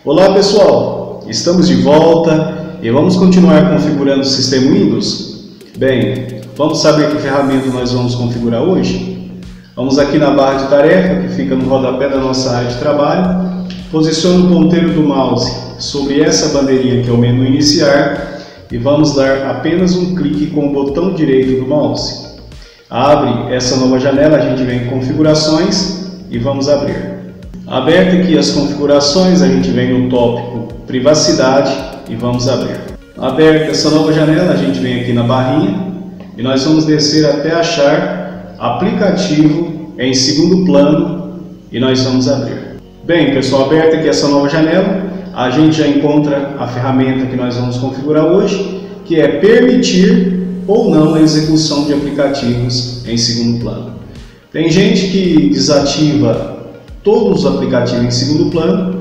Olá pessoal, estamos de volta e vamos continuar configurando o sistema Windows? Bem, vamos saber que ferramenta nós vamos configurar hoje? Vamos aqui na barra de tarefa, que fica no rodapé da nossa área de trabalho, posicione o ponteiro do mouse sobre essa bandeirinha que é o menu iniciar e vamos dar apenas um clique com o botão direito do mouse. Abre essa nova janela, a gente vem em configurações e vamos abrir. Aberto aqui as configurações, a gente vem no tópico privacidade e vamos abrir. Aberta essa nova janela, a gente vem aqui na barrinha e nós vamos descer até achar aplicativo em segundo plano e nós vamos abrir. Bem pessoal, aberta aqui essa nova janela, a gente já encontra a ferramenta que nós vamos configurar hoje, que é permitir ou não a execução de aplicativos em segundo plano. Tem gente que desativa todos os aplicativos em segundo plano,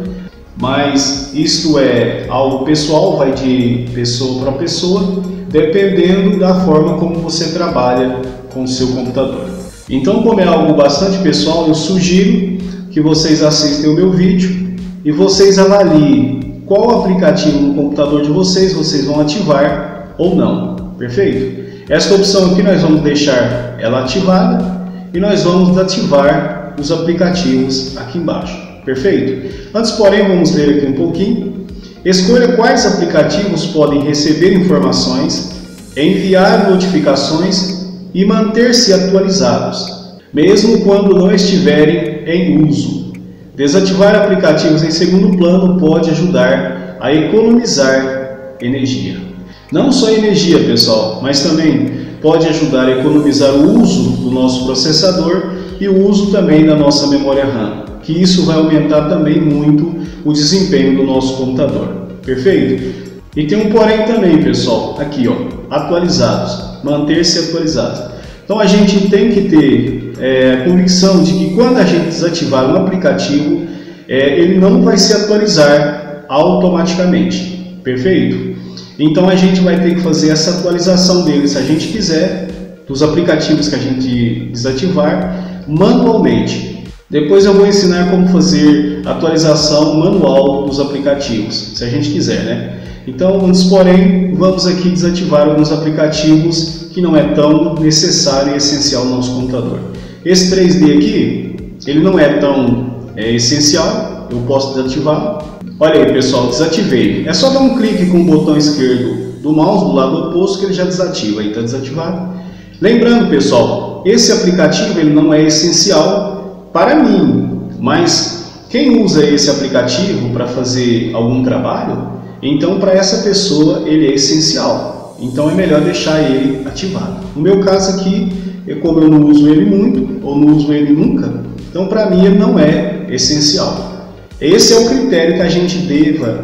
mas isto é algo pessoal, vai de pessoa para pessoa, dependendo da forma como você trabalha com o seu computador. Então, como é algo bastante pessoal, eu sugiro que vocês assistam o meu vídeo e vocês avaliem qual aplicativo no computador de vocês vão ativar ou não. Perfeito? Esta opção aqui nós vamos deixar ela ativada e nós vamos ativar os aplicativos aqui embaixo. Perfeito? Antes, porém, vamos ler aqui um pouquinho. Escolha quais aplicativos podem receber informações, enviar notificações e manter-se atualizados, mesmo quando não estiverem em uso. Desativar aplicativos em segundo plano pode ajudar a economizar energia. Não só energia, pessoal, mas também pode ajudar a economizar o uso do nosso processador e o uso também da nossa memória RAM, que isso vai aumentar também muito o desempenho do nosso computador. Perfeito? E tem um porém também, pessoal, aqui ó, atualizados, manter-se atualizados. Então a gente tem que ter a convicção de que quando a gente desativar um aplicativo, ele não vai se atualizar automaticamente. Perfeito? Então a gente vai ter que fazer essa atualização dele, se a gente quiser, dos aplicativos que a gente desativar, manualmente. Depois eu vou ensinar como fazer a atualização manual dos aplicativos, se a gente quiser, né? Então, antes porém, vamos aqui desativar alguns aplicativos que não é tão necessário e essencial no nosso computador. Esse 3D aqui, ele não é tão essencial, eu posso desativar. Olha aí pessoal, desativei. É só dar um clique com o botão esquerdo do mouse do lado oposto que ele já desativa, aí está desativado. Lembrando pessoal, esse aplicativo ele não é essencial para mim, mas quem usa esse aplicativo para fazer algum trabalho, então para essa pessoa ele é essencial, então é melhor deixar ele ativado. No meu caso aqui, como eu não uso ele muito, ou não uso ele nunca, então para mim ele não é essencial. Esse é o critério que a gente deva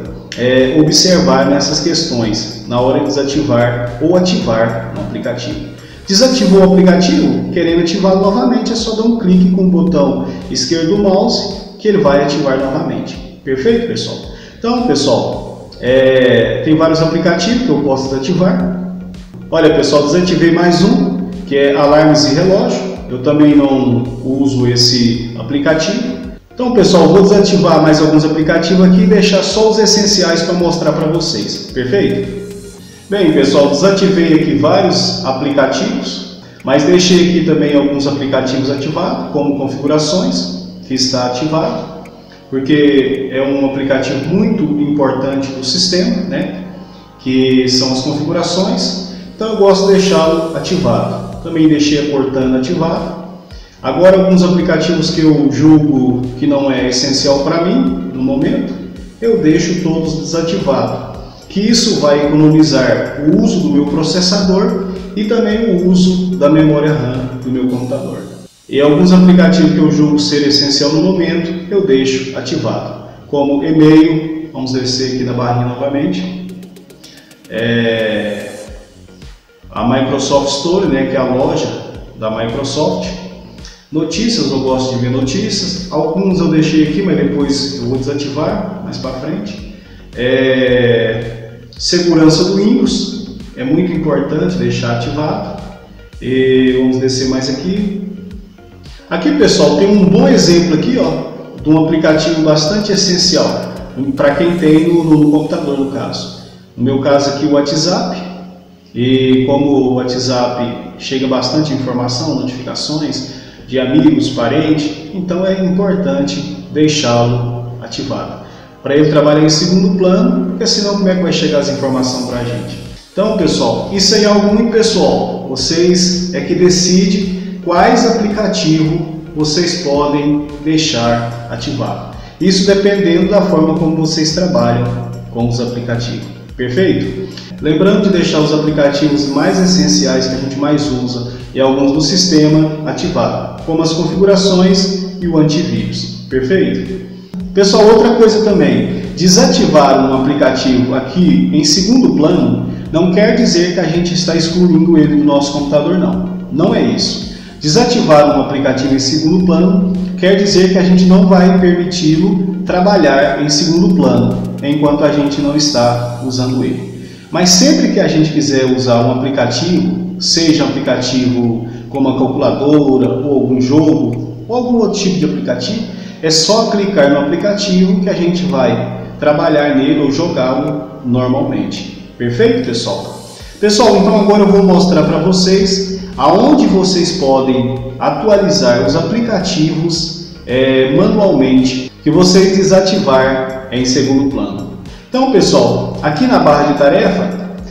observar nessas questões, na hora de desativar ou ativar um aplicativo. Desativou o aplicativo, querendo ativá-lo novamente, é só dar um clique com o botão esquerdo do mouse que ele vai ativar novamente. Perfeito, pessoal? Então, pessoal, tem vários aplicativos que eu posso desativar. Olha, pessoal, desativei mais um, que é alarmes e relógio. Eu também não uso esse aplicativo. Então, pessoal, vou desativar mais alguns aplicativos aqui e deixar só os essenciais para mostrar para vocês. Perfeito? Bem, pessoal, desativei aqui vários aplicativos, mas deixei aqui também alguns aplicativos ativados, como configurações, que está ativado, porque é um aplicativo muito importante do sistema, né? Que são as configurações, então eu gosto de deixá-lo ativado. Também deixei a Cortana ativado. Agora, alguns aplicativos que eu julgo que não é essencial para mim, no momento, eu deixo todos desativados. Que isso vai economizar o uso do meu processador e também o uso da memória RAM do meu computador. E alguns aplicativos que eu julgo ser essencial no momento, eu deixo ativado, como e-mail, vamos descer aqui na barrinha novamente, a Microsoft Store, né, que é a loja da Microsoft. Notícias, eu gosto de ver notícias, alguns eu deixei aqui, mas depois eu vou desativar mais para frente. Segurança do Windows, é muito importante deixar ativado. E vamos descer mais aqui. Aqui, pessoal, tem um bom exemplo aqui, ó, de um aplicativo bastante essencial. para quem tem no computador, no caso. No meu caso aqui o WhatsApp, e como o WhatsApp chega bastante informação, notificações de amigos, parentes, então é importante deixá-lo ativado, para ele trabalhar em segundo plano, porque senão como é que vai chegar as informações para a gente? Então pessoal, isso aí é algo muito pessoal, vocês é que decidem quais aplicativos vocês podem deixar ativado. Isso dependendo da forma como vocês trabalham com os aplicativos. Perfeito? Lembrando de deixar os aplicativos mais essenciais que a gente mais usa e alguns do sistema ativado, como as configurações e o antivírus. Perfeito? Pessoal, outra coisa também, desativar um aplicativo aqui em segundo plano não quer dizer que a gente está excluindo ele do nosso computador, não. Não é isso. Desativar um aplicativo em segundo plano quer dizer que a gente não vai permiti-lo trabalhar em segundo plano, enquanto a gente não está usando ele. Mas sempre que a gente quiser usar um aplicativo, seja um aplicativo como a calculadora, ou algum jogo, ou algum outro tipo de aplicativo, é só clicar no aplicativo que a gente vai trabalhar nele ou jogá-lo normalmente. Perfeito, pessoal? Pessoal, então agora eu vou mostrar para vocês aonde vocês podem atualizar os aplicativos manualmente que vocês desativar em segundo plano. Então pessoal, aqui na barra de tarefa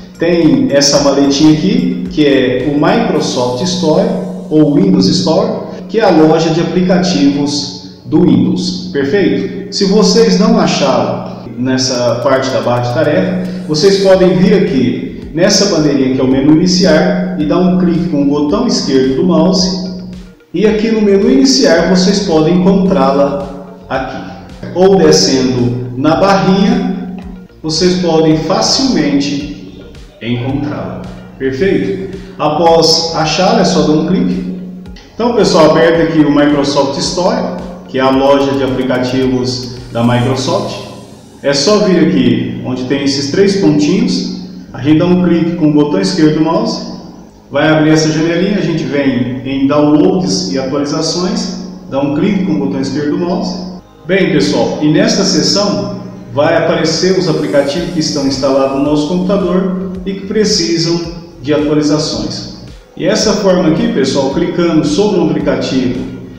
tem essa maletinha aqui, que é o Microsoft Store ou Windows Store, que é a loja de aplicativos do Windows. Perfeito? Se vocês não acharam nessa parte da barra de tarefa, vocês podem vir aqui nessa bandeirinha que é o menu iniciar e dar um clique com o botão esquerdo do mouse, e aqui no menu iniciar vocês podem encontrá-la aqui. Ou descendo na barrinha, vocês podem facilmente encontrá-la. Perfeito? Após achar, é só dar um clique. Então pessoal, aperta aqui o Microsoft Store, que é a loja de aplicativos da Microsoft. É só vir aqui onde tem esses três pontinhos, a gente dá um clique com o botão esquerdo do mouse, vai abrir essa janelinha, a gente vem em downloads e atualizações, dá um clique com o botão esquerdo do mouse. Bem pessoal, e nesta seção vai aparecer os aplicativos que estão instalados no nosso computador e que precisam de atualizações. E essa forma aqui pessoal, clicando sobre um aplicativo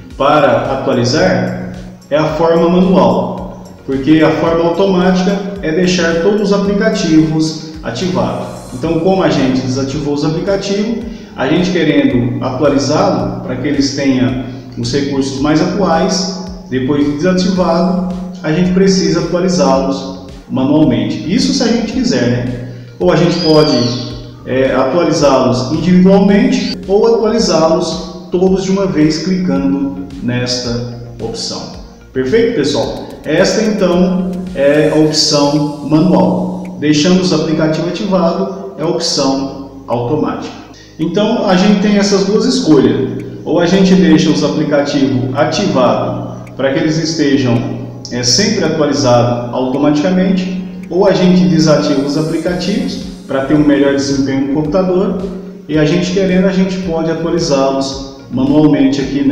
para atualizar, é a forma manual, porque a forma automática é deixar todos os aplicativos ativados. Então, como a gente desativou os aplicativos, a gente querendo atualizá-lo para que eles tenham os recursos mais atuais, depois de desativado, a gente precisa atualizá-los manualmente. Isso se a gente quiser, né? Ou a gente pode atualizá-los individualmente ou atualizá-los todos de uma vez clicando nesta opção. Perfeito, pessoal? Esta então é a opção manual. Deixando os aplicativos ativados é a opção automática. Então a gente tem essas duas escolhas. Ou a gente deixa os aplicativos ativados para que eles estejam sempre atualizados automaticamente, ou a gente desativa os aplicativos para ter um melhor desempenho no computador, e a gente querendo, a gente pode atualizá-los manualmente aqui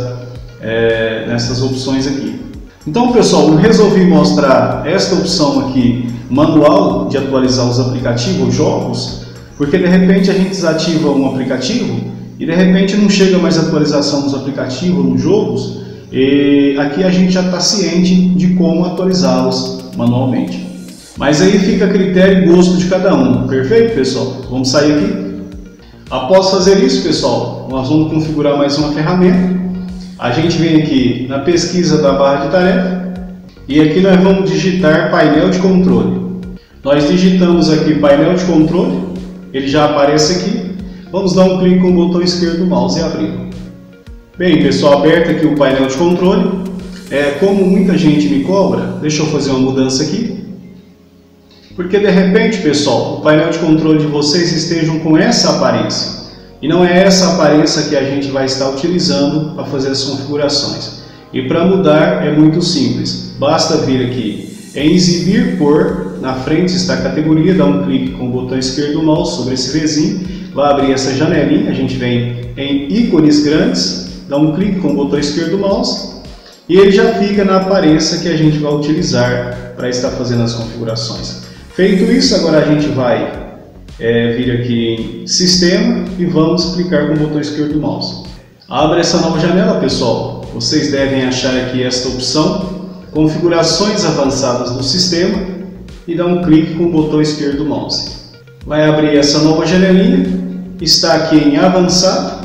nessas opções aqui. Então pessoal, eu resolvi mostrar esta opção aqui manual de atualizar os aplicativos, os jogos, porque de repente a gente desativa um aplicativo e de repente não chega mais atualização dos aplicativos, nos jogos, e aqui a gente já está ciente de como atualizá-los manualmente. Mas aí fica a critério e gosto de cada um. Perfeito, pessoal? Vamos sair aqui. Após fazer isso, pessoal, nós vamos configurar mais uma ferramenta. A gente vem aqui na pesquisa da barra de tarefa e aqui nós vamos digitar painel de controle. Nós digitamos aqui painel de controle, ele já aparece aqui. Vamos dar um clique com o botão esquerdo do mouse e abrir. Bem, pessoal, aberto aqui o painel de controle. Como muita gente me cobra, deixa eu fazer uma mudança aqui. Porque de repente, pessoal, o painel de controle de vocês estejam com essa aparência. E não é essa aparência que a gente vai estar utilizando para fazer as configurações. E para mudar é muito simples. Basta vir aqui em exibir por, na frente está a categoria, dá um clique com o botão esquerdo do mouse sobre esse Vzinho, vai abrir essa janelinha, a gente vem em ícones grandes, dá um clique com o botão esquerdo do mouse e ele já fica na aparência que a gente vai utilizar para estar fazendo as configurações. Feito isso, agora a gente vai vir aqui em Sistema e vamos clicar com o botão esquerdo do mouse. Abre essa nova janela, pessoal. Vocês devem achar aqui esta opção, Configurações Avançadas do Sistema, e dar um clique com o botão esquerdo do mouse. Vai abrir essa nova janelinha, está aqui em Avançado,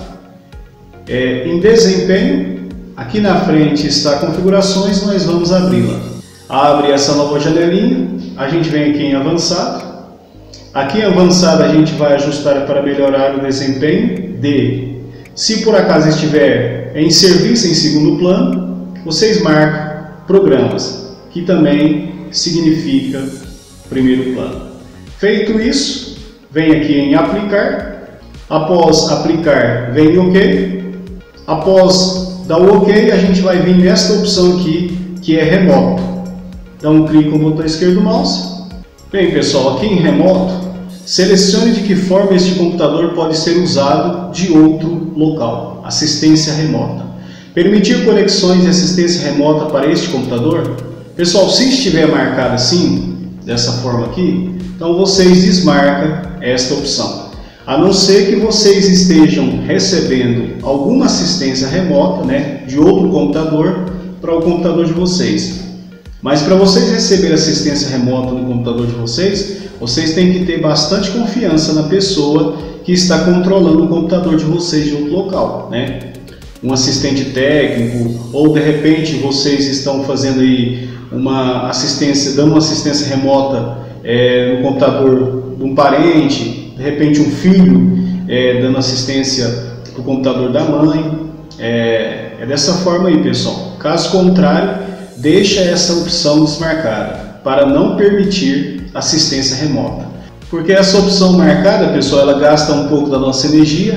em Desempenho, aqui na frente está Configurações, nós vamos abri-la. Abre essa nova janelinha, a gente vem aqui em Avançado. Aqui em Avançado a gente vai ajustar para melhorar o desempenho de, se por acaso estiver em Serviço em segundo plano, vocês marcam Programas, que também significa primeiro plano. Feito isso, vem aqui em Aplicar. Após aplicar, vem OK. Após dar o OK, a gente vai vir nesta opção aqui, que é Remoto. Dá um clique com o botão esquerdo do mouse. Bem, pessoal, aqui em Remoto, selecione de que forma este computador pode ser usado de outro local. Assistência remota. Permitir conexões de assistência remota para este computador? Pessoal, se estiver marcado assim, dessa forma aqui, então vocês desmarcam esta opção. A não ser que vocês estejam recebendo alguma assistência remota, de outro computador para o computador de vocês. Mas para vocês receberem assistência remota no computador de vocês, vocês têm que ter bastante confiança na pessoa que está controlando o computador de vocês de outro local, Um assistente técnico, ou de repente vocês estão fazendo aí uma assistência, dando uma assistência remota no computador de um parente, de repente um filho dando assistência para o computador da mãe. É dessa forma aí, pessoal. Caso contrário, deixa essa opção desmarcada para não permitir assistência remota. Porque essa opção marcada, pessoal, ela gasta um pouco da nossa energia,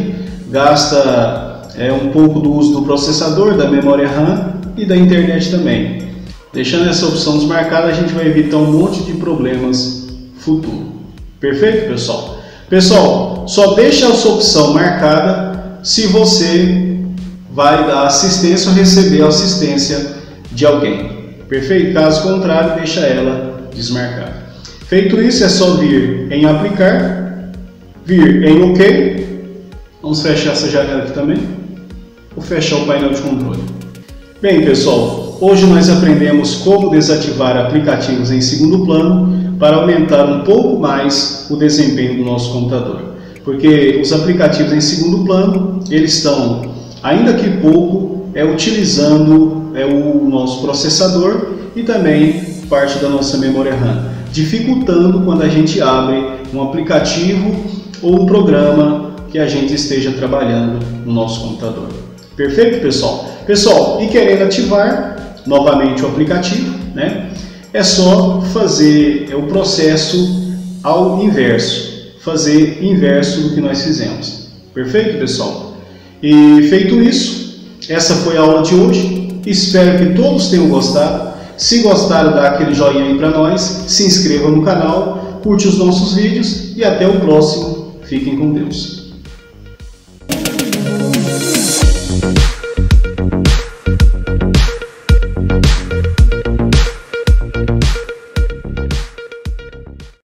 gasta um pouco do uso do processador, da memória RAM e da internet também. Deixando essa opção desmarcada, a gente vai evitar um monte de problemas futuros. Perfeito, pessoal? Pessoal, só deixa essa opção marcada se você vai dar assistência ou receber a assistência de alguém. Perfeito? Caso contrário, deixa ela desmarcada. Feito isso, é só vir em Aplicar, vir em OK. Vamos fechar essa janela aqui também. Vou fechar o painel de controle. Bem, pessoal, hoje nós aprendemos como desativar aplicativos em segundo plano para aumentar um pouco mais o desempenho do nosso computador. Porque os aplicativos em segundo plano, eles estão, ainda que pouco, utilizando o nosso processador e também parte da nossa memória RAM, dificultando quando a gente abre um aplicativo ou um programa que a gente esteja trabalhando no nosso computador. Perfeito, pessoal? Pessoal, e querendo ativar novamente o aplicativo, é só fazer o processo ao inverso, fazer inverso do que nós fizemos. Perfeito, pessoal? E feito isso, essa foi a aula de hoje. Espero que todos tenham gostado. Se gostaram, dá aquele joinha aí para nós, se inscreva no canal, curte os nossos vídeos e até o próximo. Fiquem com Deus.